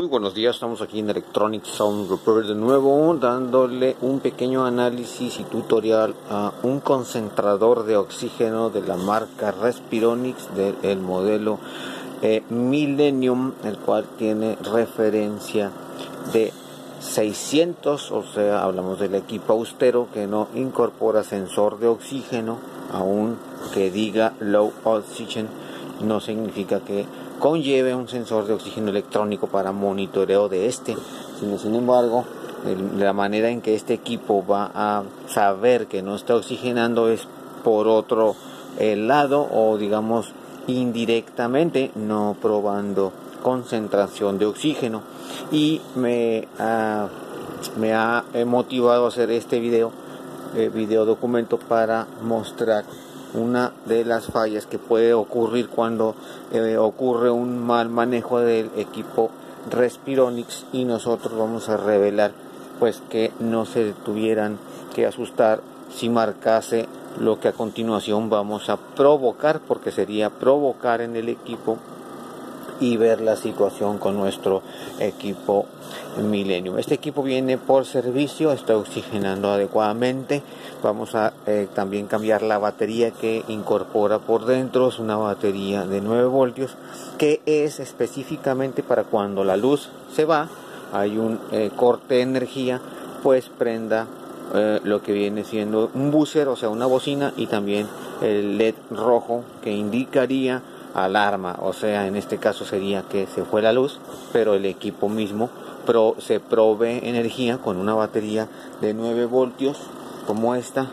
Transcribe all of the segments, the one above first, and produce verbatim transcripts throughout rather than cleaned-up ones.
Muy buenos días, estamos aquí en Electronic Sound Repair de nuevo, dándole un pequeño análisis y tutorial a un concentrador de oxígeno de la marca Respironics del modelo eh, Millennium, el cual tiene referencia de seiscientos, o sea, hablamos del equipo austero que no incorpora sensor de oxígeno, aun que diga Low Oxygen, no significa que conlleve un sensor de oxígeno electrónico para monitoreo de este, sino sin embargo el, la manera en que este equipo va a saber que no está oxigenando es por otro eh, lado, o digamos indirectamente, no probando concentración de oxígeno. Y me, uh, me ha motivado a hacer este video, eh, video documento, para mostrar una de las fallas que puede ocurrir cuando eh, ocurre un mal manejo del equipo Respironics, y nosotros vamos a revelar pues que no se tuvieran que asustar si marcase lo que a continuación vamos a provocar, porque sería provocar en el equipo y ver la situación con nuestro equipo Millennium. Este equipo viene por servicio, está oxigenando adecuadamente. Vamos a eh, también cambiar la batería que incorpora por dentro. Es una batería de nueve voltios que es específicamente para cuando la luz se va, hay un eh, corte de energía, pues prenda eh, lo que viene siendo un buzzer, o sea una bocina, y también el L E D rojo que indicaría alarma, o sea, en este caso sería que se fue la luz, pero el equipo mismo pro, se provee energía con una batería de nueve voltios como esta,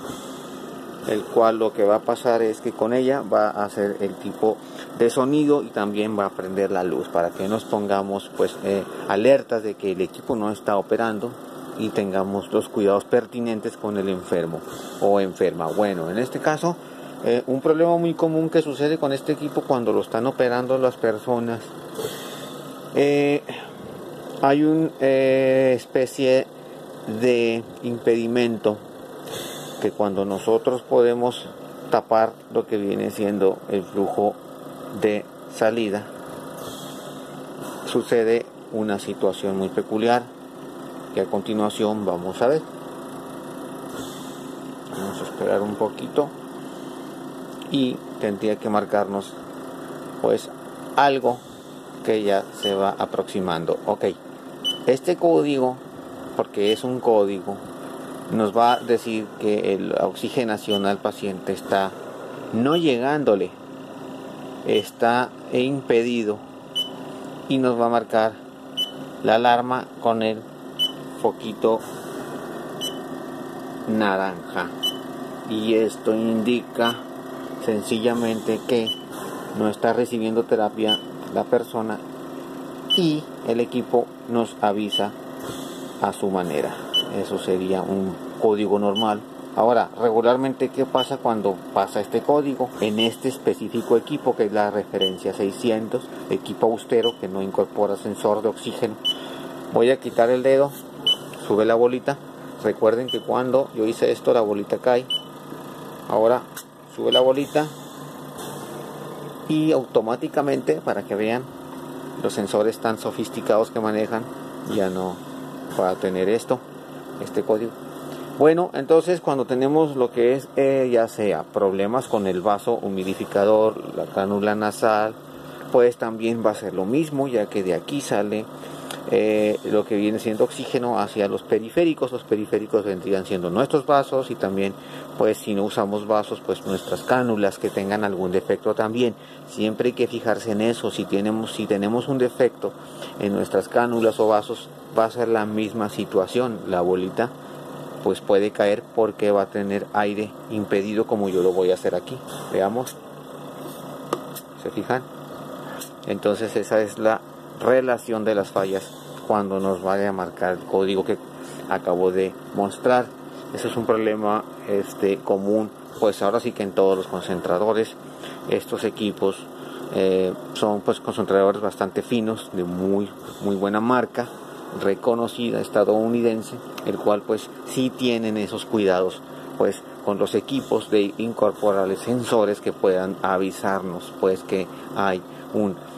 el cual lo que va a pasar es que con ella va a hacer el tipo de sonido y también va a prender la luz, para que nos pongamos pues eh, alertas de que el equipo no está operando y tengamos los cuidados pertinentes con el enfermo o enferma. Bueno, en este caso Eh, un problema muy común que sucede con este equipo cuando lo están operando las personas, eh, hay una eh, especie de impedimento que cuando nosotros podemos tapar lo que viene siendo el flujo de salida, sucede una situación muy peculiar que a continuación vamos a ver. Vamos a esperar un poquito y tendría que marcarnos pues algo que ya se va aproximando. Ok, este código, porque es un código, nos va a decir que la oxigenación al paciente está no llegándole, está impedido, y nos va a marcar la alarma con el foquito naranja, y esto indica sencillamente que no está recibiendo terapia la persona, y el equipo nos avisa a su manera. Eso sería un código normal. Ahora, regularmente, ¿qué pasa cuando pasa este código? En este específico equipo, que es la referencia seiscientos, equipo austero que no incorpora sensor de oxígeno, voy a quitar el dedo, sube la bolita. Recuerden que cuando yo hice esto, la bolita cae. Ahora sube la bolita y automáticamente, para que vean los sensores tan sofisticados que manejan, ya no va a tener esto, este código. Bueno, entonces cuando tenemos lo que es eh, ya sea problemas con el vaso humidificador, la cánula nasal, pues también va a ser lo mismo, ya que de aquí sale Eh, lo que viene siendo oxígeno hacia los periféricos. Los periféricos vendrían siendo nuestros vasos, y también pues si no usamos vasos, pues nuestras cánulas que tengan algún defecto también. Siempre hay que fijarse en eso. Si tenemos, si tenemos un defecto en nuestras cánulas o vasos, va a ser la misma situación. La bolita pues puede caer porque va a tener aire impedido, como yo lo voy a hacer aquí. Veamos, ¿se fijan? Entonces esa es la relación de las fallas cuando nos vaya a marcar el código que acabo de mostrar. Eso es un problema este común, pues ahora sí que en todos los concentradores. Estos equipos eh, son pues concentradores bastante finos, de muy muy buena marca, reconocida, estadounidense, el cual pues sí tienen esos cuidados pues con los equipos, de incorporar sensores que puedan avisarnos pues que hay un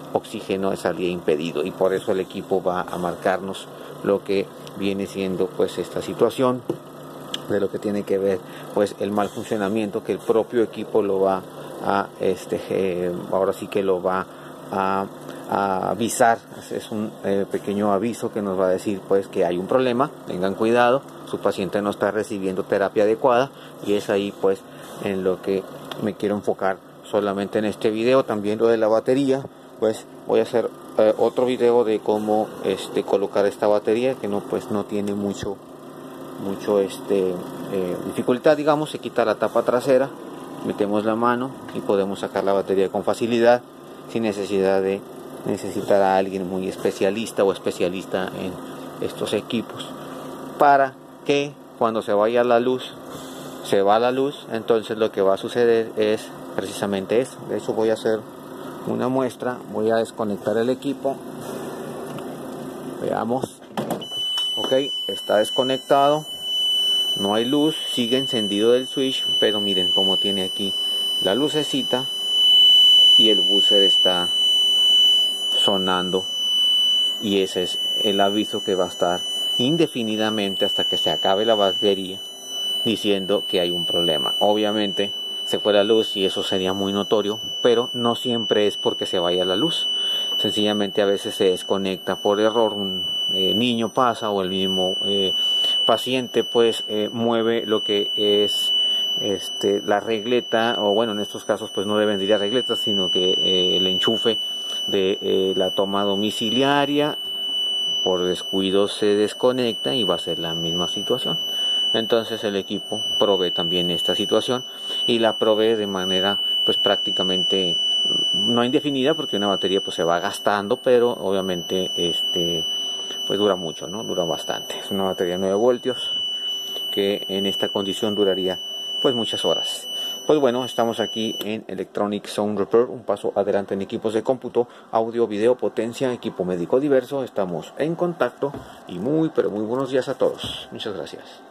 oxígeno de salida impedido, y por eso el equipo va a marcarnos lo que viene siendo pues esta situación de lo que tiene que ver pues el mal funcionamiento, que el propio equipo lo va a este eh, ahora sí que lo va a, a avisar. Es un eh, pequeño aviso que nos va a decir pues que hay un problema, tengan cuidado, su paciente no está recibiendo terapia adecuada, y es ahí pues en lo que me quiero enfocar solamente en este video. También lo de la batería, pues voy a hacer eh, otro video de cómo este colocar esta batería, que no pues no tiene mucho mucho este eh, dificultad, digamos. Se quita la tapa trasera, metemos la mano y podemos sacar la batería con facilidad, sin necesidad de necesitar a alguien muy especialista o especialista en estos equipos, para que cuando se vaya la luz, se va la luz, entonces lo que va a suceder es precisamente eso. De hecho voy a hacer una muestra, voy a desconectar el equipo, veamos. Ok, está desconectado, no hay luz, sigue encendido el switch, pero miren cómo tiene aquí la lucecita y el buzzer está sonando, y ese es el aviso que va a estar indefinidamente hasta que se acabe la batería, diciendo que hay un problema. Obviamente se fue la luz y eso sería muy notorio, pero no siempre es porque se vaya la luz, sencillamente a veces se desconecta por error, un eh, niño pasa, o el mismo eh, paciente pues eh, mueve lo que es este la regleta, o bueno, en estos casos pues no deben de ir a regletas, sino que eh, el enchufe de eh, la toma domiciliaria por descuido se desconecta, y va a ser la misma situación. Entonces el equipo provee también esta situación, y la provee de manera pues prácticamente no indefinida, porque una batería pues se va gastando, pero obviamente este pues dura mucho, ¿no? Dura bastante. Es una batería nueve voltios que en esta condición duraría pues muchas horas. Pues bueno, estamos aquí en Electronic Sound Repair, un paso adelante en equipos de cómputo, audio, video, potencia, equipo médico diverso. Estamos en contacto, y muy pero muy buenos días a todos. Muchas gracias.